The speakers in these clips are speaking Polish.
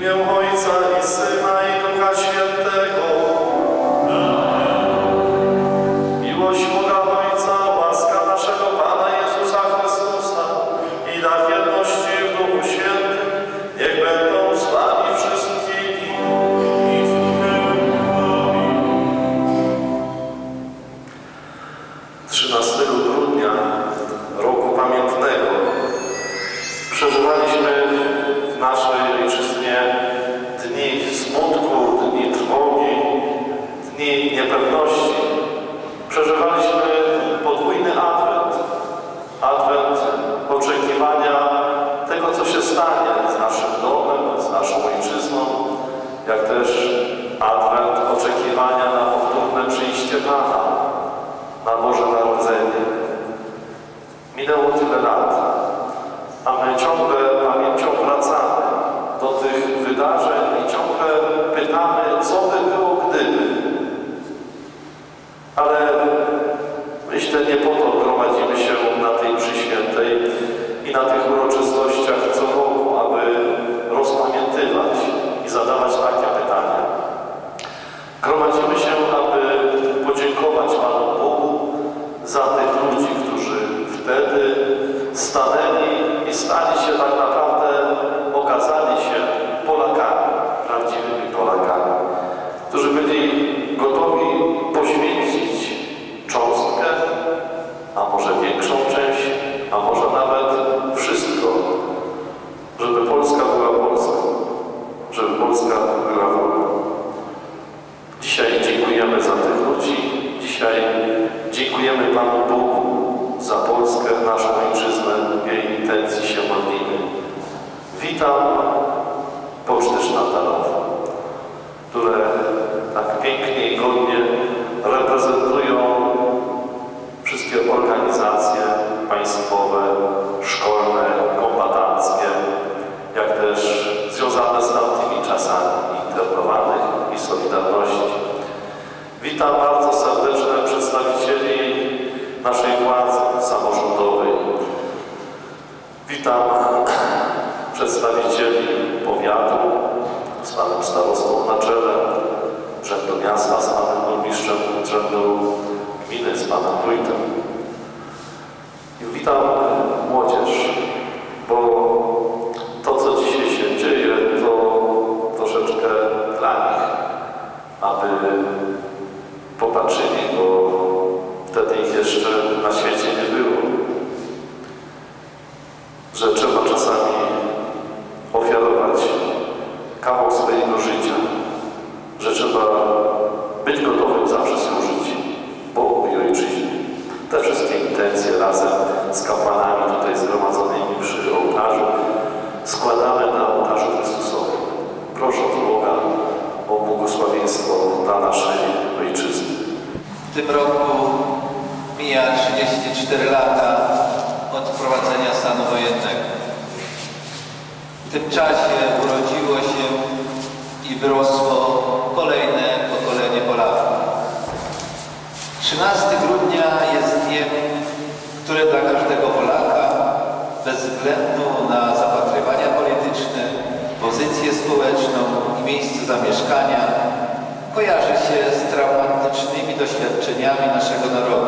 imię Ojca i Syna i Ducha Świętego. Miłość Boga Ojca, łaska naszego Pana Jezusa Chrystusa i dar jedności w Duchu Świętym niech będą z wami wszystkimi. 13 grudnia roku pamiętnego przeżywaliśmy w naszej ojczyźnie dni smutku, dni trwogi, dni niepewności. Przeżywaliśmy podwójny adwent. Adwent oczekiwania tego, co się stanie z naszym domem, z naszą ojczyzną, jak też adwent oczekiwania na powtórne przyjście Pana, na Boże Narodzenie. Minęło tyle lat, a my ciągle pamięcią wracamy do tych wydarzeń i ciągle pytamy, co by było gdyby. Ale myślę, nie po to gromadzimy się na tej mszy świętej i na tych uroczystościach co roku, aby rozpamiętywać i zadawać takie pytania. Gromadzimy się, aby podziękować Panu Bogu za tych ludzi, którzy wtedy stanęli i stali się tak naprawdę, okazali się Polakami, prawdziwymi Polakami, którzy byli gotowi poświęcić cząstkę, a może większą część, a może nawet wszystko, żeby Polska była Polską, żeby Polska była wolna. Dzisiaj dziękujemy za tych ludzi, dzisiaj dziękujemy Panu Bogu za Polskę, naszą ojczyznę, w jej intencji się modlimy. Witam Poczty Sztandarowe, które tak pięknie i godnie reprezentują wszystkie organizacje państwowe, szkolne, kombatanckie, jak też związane z tamtymi czasami internowanych i Solidarności. Witam bardzo serdecznie przedstawicieli naszej władzy samorządowej. Witam przedstawicieli powiatu z panem starostą na czele, urzędu miasta z panem burmistrzem, urzędu gminy z panem wójtem. I witam młodzież, bo to, co dzisiaj się dzieje, to troszeczkę dla nich, aby popatrzyli, bo wtedy ich jeszcze na świecie nie było, że trzeba czasami ofiarować kawał swojego życia, że trzeba być gotowym zawsze służyć Bogu i Ojczyźnie. Te wszystkie intencje razem z kapłanami tutaj zgromadzonymi przy ołtarzu składamy na ołtarzu Chrystusowym, prosząc Boga o błogosławieństwo dla naszej Ojczyzny. W tym roku mija 34 lata od wprowadzenia stanu wojennego. W tym czasie urodziło się i wyrosło kolejne pokolenie Polaków. 13 grudnia jest dniem, który dla każdego Polaka, bez względu na zapatrywania polityczne, pozycję społeczną i miejsce zamieszkania, kojarzy się z traumatycznymi doświadczeniami naszego narodu.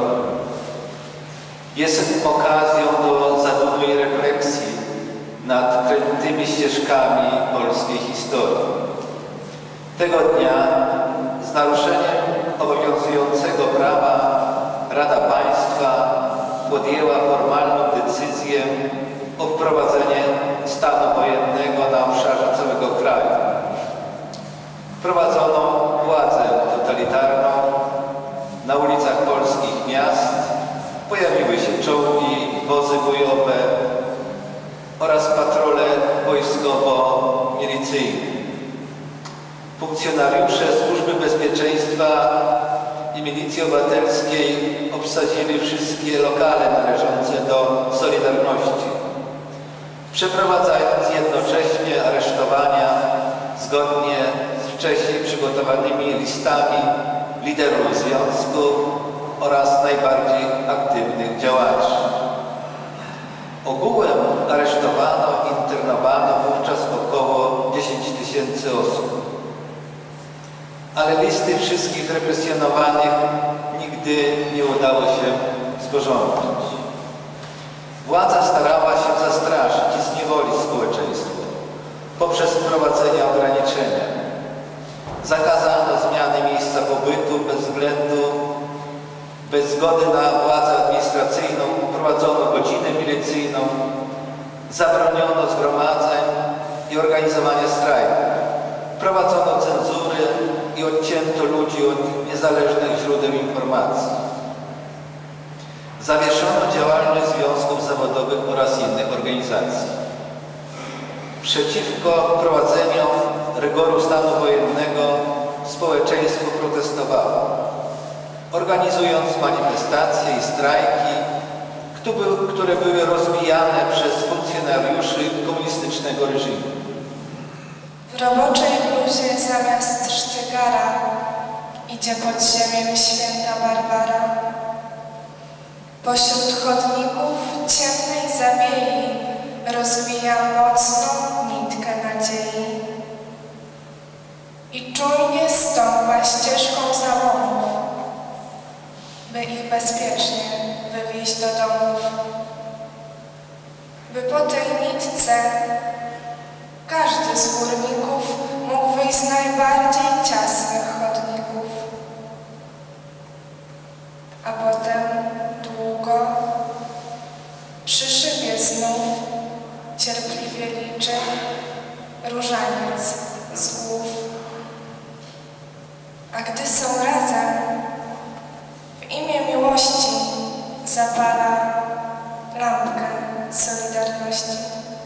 Jest okazją do zadumy i refleksji nad krętymi ścieżkami polskiej historii. Tego dnia z naruszeniem obowiązującego prawa Rada Państwa podjęła formalną decyzję o wprowadzeniu stanu wojennego na obszarze całego kraju. Wprowadzono władzę totalitarną. Na ulicach polskich miast pojawiły się czołgi, wozy bojowe oraz patrole wojskowo-milicyjne. Funkcjonariusze Służby Bezpieczeństwa i Milicji Obywatelskiej obsadzili wszystkie lokale należące do Solidarności, przeprowadzając jednocześnie aresztowania zgodnie z wcześniej przygotowanymi listami liderów związku oraz najbardziej aktywnych działaczy. Ogółem aresztowano i internowano wówczas około 10 000 ale listy wszystkich represjonowanych nigdy nie udało się sporządzić. Władza starała się zastraszyć i zniewolić społeczeństwo poprzez wprowadzenie ograniczenia. Zakazano zmiany miejsca pobytu bez zgody na władzę administracyjną, wprowadzono godzinę milicyjną, zabroniono zgromadzeń i organizowania strajków, wprowadzono cenzury i odcięto ludzi od niezależnych źródeł informacji. Zawieszono działalność związków zawodowych oraz innych organizacji. Przeciwko wprowadzeniu rygoru stanu wojennego społeczeństwo protestowało, organizując manifestacje i strajki, które były rozbijane przez funkcjonariuszy komunistycznego reżimu. W roboczej bluzie zamiast sztygara idzie pod ziemię święta Barbara. Pośród chodników ciemnej zabiei rozwija mocną nitkę nadziei i czujnie stąpa ścieżką załomów, by ich bezpiecznie wywieźć do domów. By po tej nitce każdy z górników mógł wyjść z najbardziej ciasnych chodników, a potem długo przy szybie znów cierpliwie liczy różaniec z głów. A gdy są razem, w imię miłości zapala lampkę solidarności.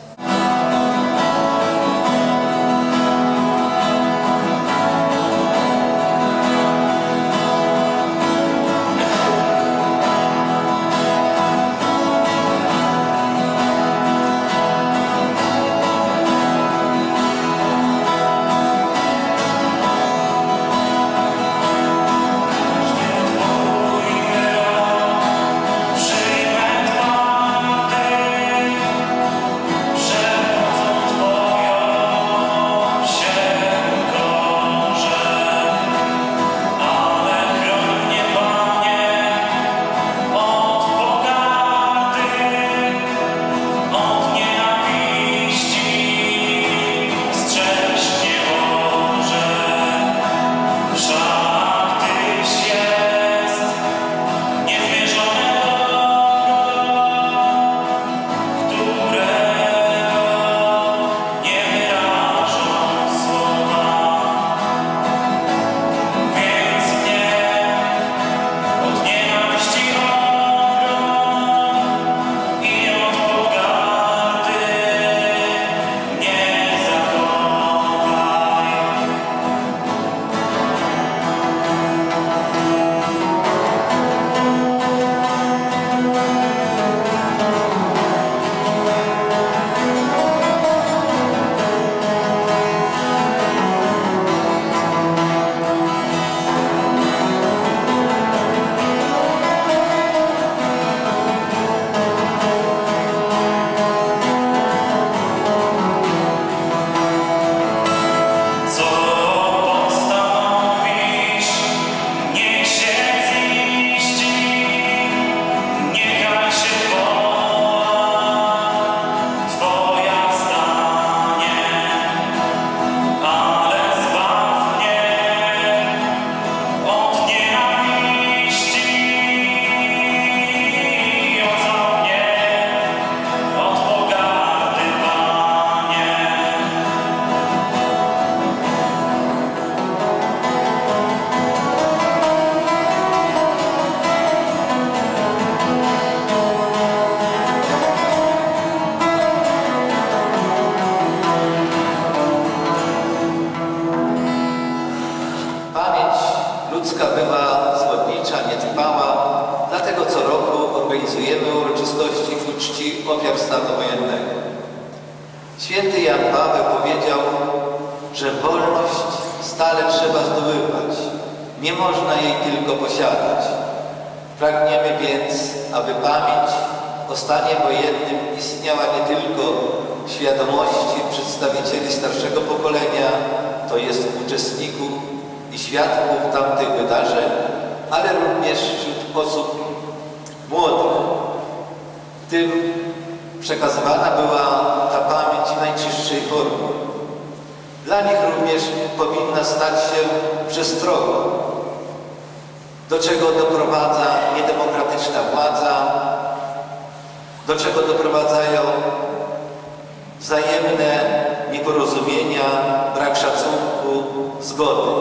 ludzka była zbrodnicza, nietrwała, dlatego co roku organizujemy uroczystości ku czci ofiar stanu wojennego. Święty Jan Paweł powiedział, że wolność stale trzeba zdobywać, nie można jej tylko posiadać. Pragniemy więc, aby pamięć o stanie wojennym istniała nie tylko w świadomości przedstawicieli starszego pokolenia, to jest uczestników i świadków tamtych wydarzeń, ale również wśród osób młodych. Tym przekazywana była ta pamięć w najczystszej formie. Dla nich również powinna stać się przestrogą, do czego doprowadza niedemokratyczna władza, do czego doprowadzają wzajemne nieporozumienia, brak szacunku, zgody.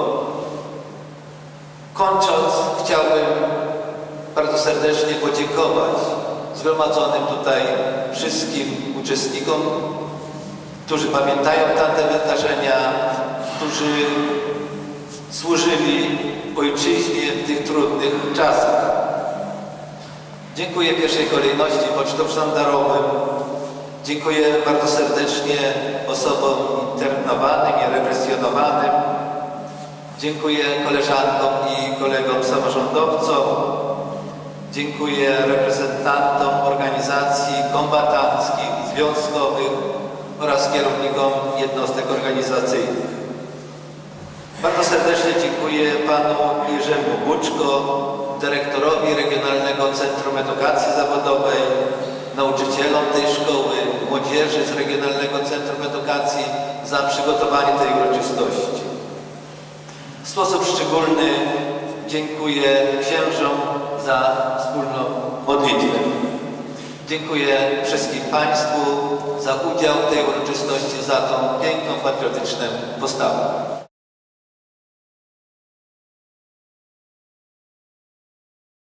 Kończąc, chciałbym bardzo serdecznie podziękować zgromadzonym tutaj wszystkim uczestnikom, którzy pamiętają tamte wydarzenia, którzy służyli ojczyźnie w tych trudnych czasach. Dziękuję w pierwszej kolejności pocztom sztandarowym. Dziękuję bardzo serdecznie osobom internowanym i represjonowanym. Dziękuję koleżankom i kolegom samorządowcom. Dziękuję reprezentantom organizacji kombatanckich, związkowych oraz kierownikom jednostek organizacyjnych. Bardzo serdecznie dziękuję panu Jerzemu Buczko, dyrektorowi Regionalnego Centrum Edukacji Zawodowej, nauczycielom tej szkoły, młodzieży z Regionalnego Centrum Edukacji za przygotowanie tej uroczystości. W sposób szczególny dziękuję księżom za wspólną modlitwę. Dziękuję wszystkim Państwu za udział w tej uroczystości, za tą piękną, patriotyczną postawę.